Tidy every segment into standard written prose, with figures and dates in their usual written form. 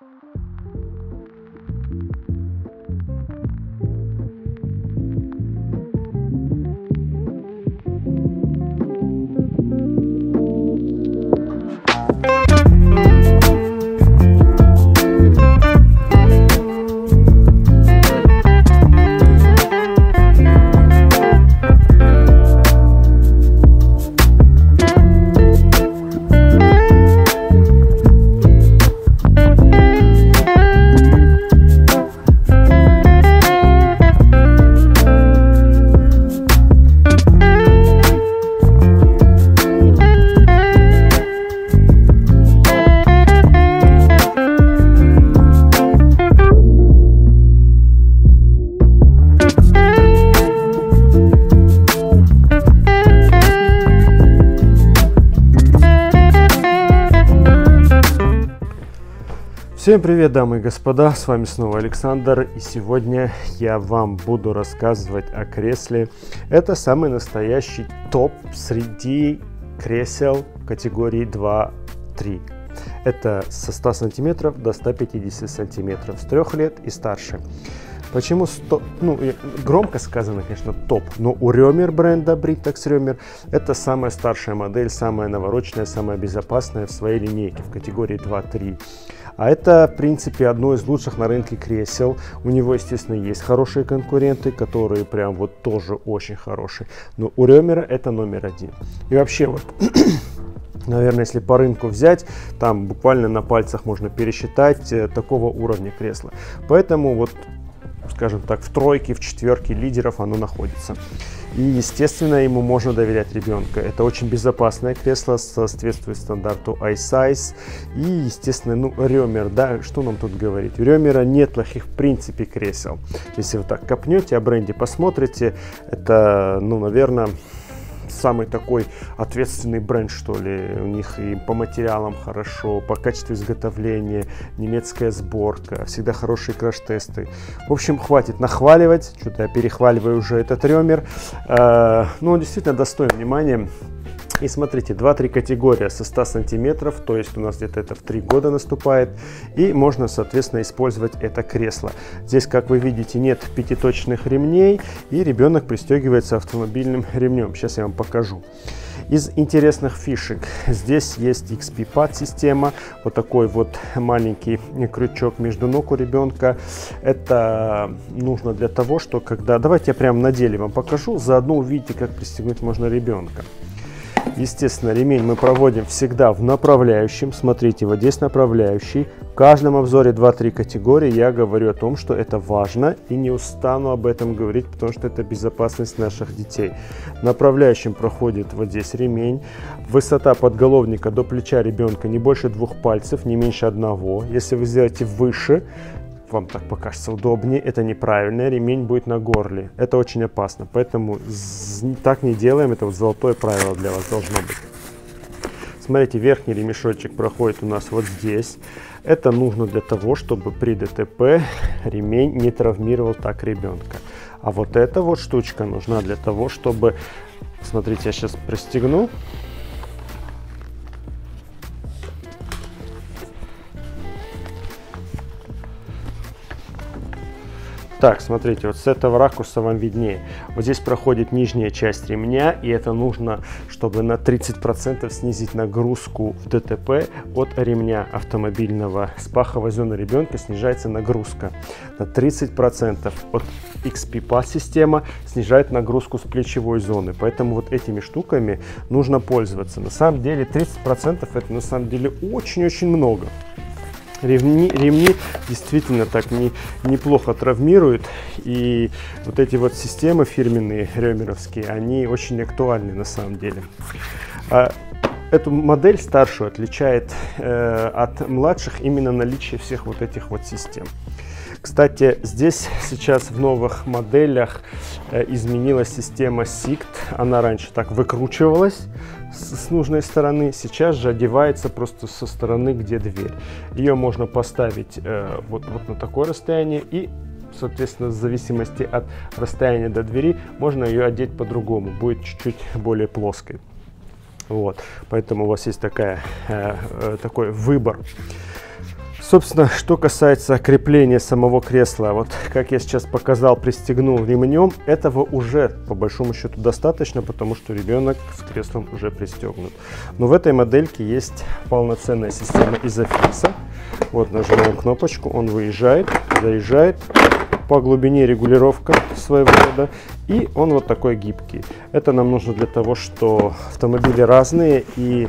Всем привет, дамы и господа, с вами снова Александр, и сегодня я вам буду рассказывать о кресле. Это самый настоящий топ среди кресел категории 2-3. Это со 100 сантиметров до 150 сантиметров, с 3 лет и старше. Почему громко сказано, конечно, топ, но у Römer бренда Britax Römer это самая старшая модель, самая навороченная, самая безопасная в своей линейке в категории 2-3. А это, в принципе, одно из лучших на рынке кресел. У него, естественно, есть хорошие конкуренты, которые прям вот тоже очень хорошие. Но у Römer это номер один. И вообще вот... Наверное, если по рынку взять, там буквально на пальцах можно пересчитать такого уровня кресла. Поэтому вот, скажем так, в тройке, в четверке лидеров оно находится. И, естественно, ему можно доверять ребенка. Это очень безопасное кресло, соответствует стандарту iSize. И, естественно, Römer, да, что нам тут говорить? У Römer нет плохих, в принципе, кресел. Если вы так копнете, о бренде посмотрите, это, наверное... самый такой ответственный бренд, что ли. У них и по материалам хорошо, по качеству изготовления, немецкая сборка, всегда хорошие краш-тесты. В общем, хватит нахваливать, что-то я перехваливаю уже этот Römer. Но он действительно достоин внимания. И смотрите, 2-3 категория со 100 сантиметров, то есть у нас где-то это в 3 года наступает. И можно, соответственно, использовать это кресло. Здесь, как вы видите, нет пятиточных ремней, и ребенок пристегивается автомобильным ремнем. Сейчас я вам покажу. Из интересных фишек здесь есть XP-Pad система, вот такой вот маленький крючок между ног у ребенка. Это нужно для того, что когда... Давайте я прямо на деле вам покажу, заодно увидите, как пристегнуть можно ребенка. Естественно, ремень мы проводим всегда в направляющем. Смотрите, вот здесь направляющий. В каждом обзоре 2-3 категории я говорю о том, что это важно, и не устану об этом говорить, потому что это безопасность наших детей. Направляющим проходит вот здесь ремень. Высота подголовника до плеча ребенка не больше 2 пальцев, не меньше 1. Если вы сделаете выше, вам так покажется удобнее, это неправильно, ремень будет на горле. Это очень опасно, поэтому так не делаем, это вот золотое правило для вас должно быть. Смотрите, верхний ремешочек проходит у нас вот здесь. Это нужно для того, чтобы при ДТП ремень не травмировал так ребенка. А вот эта вот штучка нужна для того, чтобы, смотрите, я сейчас пристегну. Так, смотрите, вот с этого ракурса вам виднее. Вот здесь проходит нижняя часть ремня, и это нужно, чтобы на 30% снизить нагрузку в ДТП от ремня автомобильного. С паховой зоны ребенка снижается нагрузка на 30%. От XP-Pad система снижает нагрузку с плечевой зоны. Поэтому вот этими штуками нужно пользоваться. На самом деле 30% это на самом деле очень-очень много. Ремни действительно так неплохо травмируют, и вот эти вот системы фирменные рёмеровские, они очень актуальны на самом деле. Эту модель старшую отличает от младших именно наличие всех вот этих вот систем. Кстати, здесь сейчас в новых моделях изменилась система SICT. Она раньше так выкручивалась с нужной стороны, сейчас же одевается просто со стороны, где дверь. Ее можно поставить вот на такое расстояние, и, соответственно, в зависимости от расстояния до двери, можно ее одеть по-другому, будет чуть-чуть более плоской. Вот, поэтому у вас есть такой выбор. Собственно, что касается крепления самого кресла, вот как я сейчас показал, пристегнул ремнем, этого уже по большому счету достаточно, потому что ребенок с креслом уже пристегнут. Но в этой модельке есть полноценная система изофикса. Вот нажимаем кнопочку, он выезжает, заезжает, по глубине регулировка своего рода, и он вот такой гибкий. Это нам нужно для того, что автомобили разные, и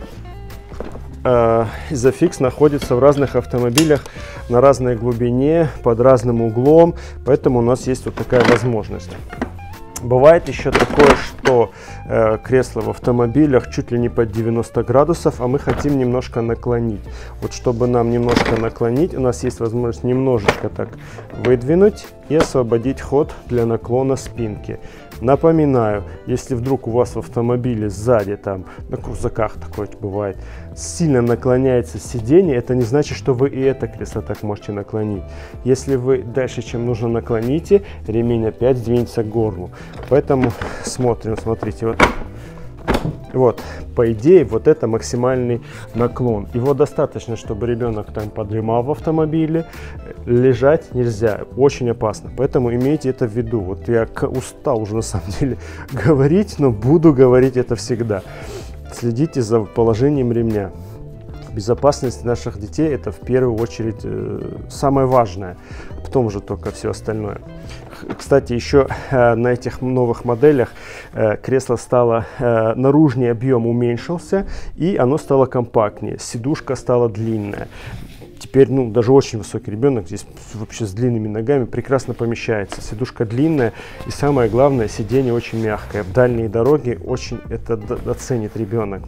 изофикс находится в разных автомобилях на разной глубине, под разным углом, поэтому у нас есть вот такая возможность. Бывает еще такое, что кресло в автомобилях чуть ли не под 90 градусов, а мы хотим немножко наклонить. Вот чтобы нам немножко наклонить, у нас есть возможность немножечко так выдвинуть и освободить ход для наклона спинки. Напоминаю, если вдруг у вас в автомобиле сзади, там на крузаках такое бывает, сильно наклоняется сиденье, это не значит, что вы и это кресло так можете наклонить. Если вы дальше, чем нужно, наклоните, ремень опять сдвинется к горлу. Поэтому смотрим, смотрите, вот, по идее, вот это максимальный наклон. Его достаточно, чтобы ребенок там подремал в автомобиле. Лежать нельзя, очень опасно. Поэтому имейте это в виду. Вот я устал уже на самом деле говорить, но буду говорить это всегда. Следите за положением ремня. Безопасность наших детей – это в первую очередь самое важное, потом уже только все остальное. Кстати, еще на этих новых моделях кресло стало, наружный объем уменьшился, и оно стало компактнее, сидушка стала длинная. Теперь, даже очень высокий ребенок здесь вообще с длинными ногами прекрасно помещается. Сидушка длинная, и самое главное, сиденье очень мягкое. В дальние дороги очень это оценит ребенок.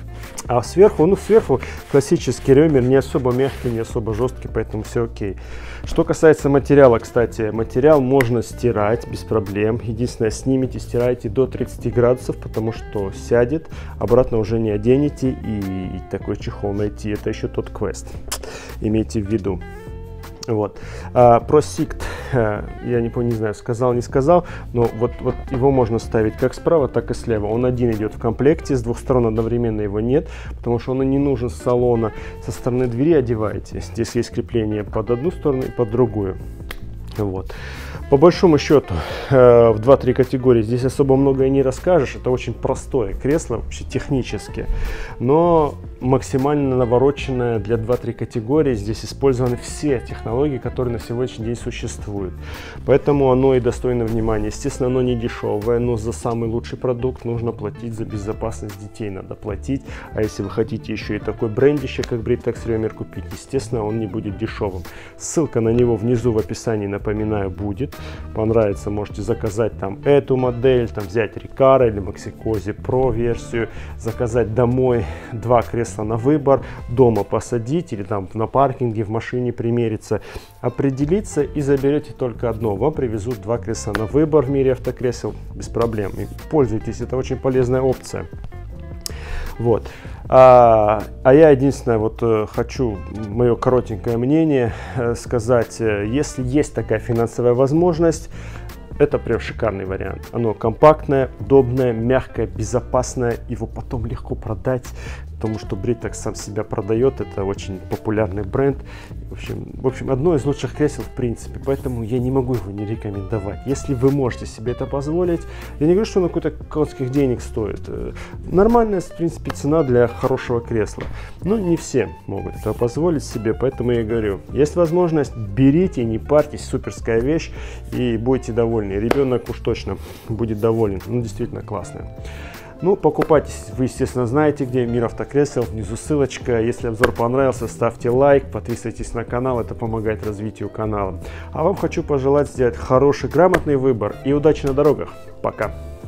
А сверху, сверху классический ремер, не особо мягкий, не особо жесткий, поэтому все окей. Что касается материала, кстати, материал можно стирать без проблем. Единственное, снимите, стирайте до 30 градусов, потому что сядет, обратно уже не оденете, и такой чехол найти, это еще тот квест. Имейте в виду. Вот. Про сикт я не знаю, сказал, не сказал, но вот его можно ставить как справа, так и слева. Он один идет в комплекте, с двух сторон одновременно его нет, потому что он и не нужен с салона. Со стороны двери одеваете. Здесь есть крепление под одну сторону и под другую. Вот. По большому счету, в 2-3 категории здесь особо много и не расскажешь. Это очень простое кресло, вообще технически, но максимально навороченное для 2-3 категории. Здесь использованы все технологии, которые на сегодняшний день существуют. Поэтому оно и достойно внимания. Естественно, оно не дешевое, но за самый лучший продукт нужно платить, за безопасность детей надо платить. А если вы хотите еще и такой брендище, как Britax Remer, купить, естественно, он не будет дешевым. Ссылка на него внизу в описании, напоминаю, будет. Понравится, можете заказать там эту модель, там взять Recaro или Maxi-Cosi Pro версию, заказать домой 2 кресла на выбор, дома посадить или там на паркинге в машине примериться, определиться и заберете только одно. Вам привезут 2 кресла на выбор в мире автокресел без проблем. И пользуйтесь, это очень полезная опция. Вот. А я единственное хочу мое коротенькое мнение сказать. Если есть такая финансовая возможность, это прям шикарный вариант. Оно компактное, удобное, мягкое, безопасное. Его потом легко продать, потому что Britax сам себя продает. Это очень популярный бренд. В общем, одно из лучших кресел в принципе. Поэтому я не могу его не рекомендовать. Если вы можете себе это позволить, я не говорю, что оно какой-то конских денег стоит. Нормальная, в принципе, цена для хорошего кресла. Но не все могут это позволить себе. Поэтому я говорю, есть возможность, берите, не парьтесь. Суперская вещь и будете довольны. Ребенок уж точно будет доволен. Действительно классная. Покупайтесь, вы, естественно, знаете, где Мир Автокресел, внизу ссылочка. Если обзор понравился, ставьте лайк, подписывайтесь на канал, это помогает развитию канала. А вам хочу пожелать сделать хороший, грамотный выбор и удачи на дорогах. Пока!